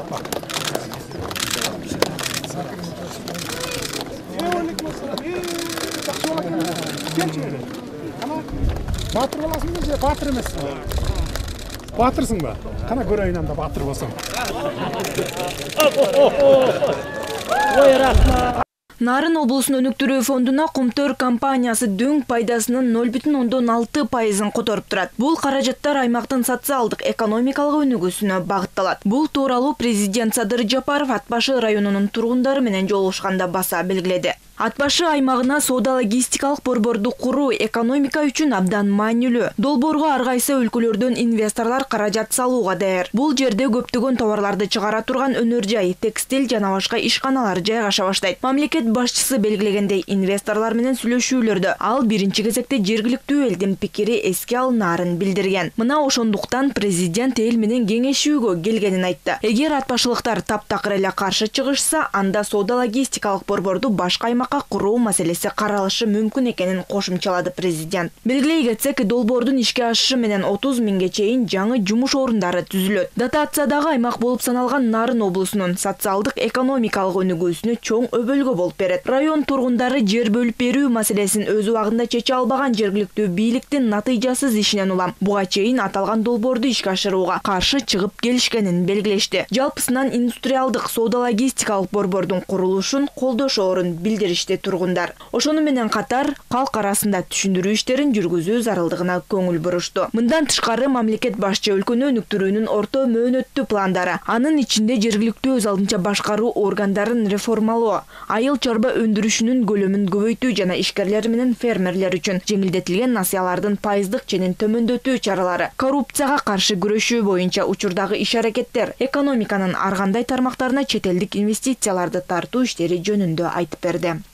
Батыр боласың ба, батыр емессің. Батырсың ба? Қана көрейін анда батыр болсаң. Ой, рахмат. Нарын облусунун өнүктүрүү фондуна Кумтөр компаниясы дөң пайдасынын 0,6%-ын которуп турат. Бул каражаттар аймактын социалдык экономикалык өнүгүүсүнө багытталат. Бул тууралуу президент Садыр Жапаров Ат башы районунун тургундары менен жолугушканда баса белгиледи. Ат башы аймагына соода-логистикалык борборду куруу экономика үчүн абдан маанилүү. Долбоорго ар кайсы өлкөлөрдөн инвесторлор каражат салууга даяр. Бул жерде көптөгөн товарларды чыгара турган өнөр жай, текстиль жана башка ишканалар жайгаша баштайт. Мамлекет башчысы белгилегендей, инвесторлор менен сүйлөшүүлөрдө ал биринчи кезекте жергиликтүү элдин пикири эске алынаарын билдирген. Мына ошондуктан президент эл менен кеңешүүгө келгенин айтты. Эгер ат башылыктар таптакыр эле каршы чыгышса, анда соода-логистикалык борборду башка куруу маселеси каралышы мүмкүн экенин кошумчалады президент. Белгилей кетсек, долбоордун ишке ашышы менен 30 миңге чейин жаңы жумуш орундары түзүлөт. Дотациядагы аймак болуп саналган Нарын облусунун социалдык экономикалык өнүгүүсүнө чоң өбөлгө болуп берет. Район тургундары жер бөлүп берүү маселесин өз убагында чече албаган жергиликтүү бийликтин натыйжасыз ишинен улам буга чейин аталган долбоорду ишке ашырууга каршы чыгып келишкенин белгилешти. Жалпысынан индустриалдык соода-логистикалык борбордун курулушун колдошоорун билдиришти тургундар. Ошону менен катар калк арасында түшүндүрүү иштерин жүргүзүү зарылдыгына көңүл бурушту. Мындан тышкары мамлекет башчы өлкөнү өнүктүрүүнүн орто мөөнөттүү пландары, анын ичинде жергиликтүү өз алдынча башкаруу органдарын реформалоо, айыл чарба өндүрүшүнүн көлөмүн көбөйтүү жана ишкерлер менен фермерлер үчүн жеңилдетилген насыялардын пайыздык ченин төмөндөтүү чаралары, коррупцияга каршы күрөшүү боюнча учурдагы иш-аракеттер, экономиканын ар кандай тармактарына чет элдик инвестицияларды тартуу иштери жөнүндө айтып берди.